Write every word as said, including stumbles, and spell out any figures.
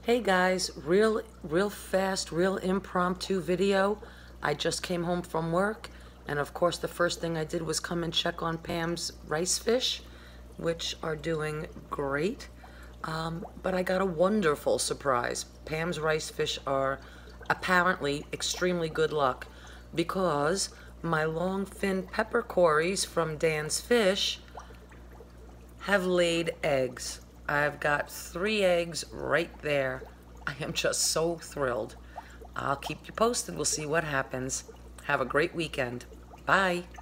Hey guys, real real fast, real impromptu video. I just came home from work, and of course the first thing I did was come and check on Pam's rice fish, which are doing great. Um, but I got a wonderful surprise. Pam's rice fish are apparently extremely good luck because my long fin pepper Corys from Dan's Fish have laid eggs. I've got three eggs right there. I am just so thrilled. I'll keep you posted. We'll see what happens. Have a great weekend. Bye.